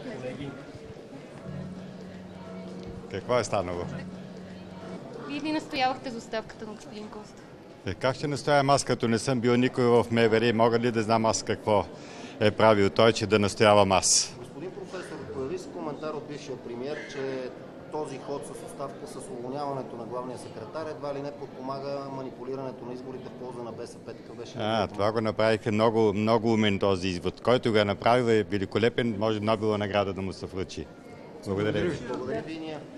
Какво е станало? Вие ли настоявахте за оставката на господин Костов? Как ще настоявам аз, като не съм бил никой в МВР? Мога ли да знам аз какво е правил той, че да настоявам аз? Господин професор, появи се коментар от бившия премиер, че този ход с оставка, с уволняването на главния секретар едва ли не подпомага манипулирането на изборите в полза на БСП. Така беше. Това го направиха много умен този извод. Който го е направил е великолепен, може Нобелова награда да му се връчи. Благодаря ви. Благодаря ви.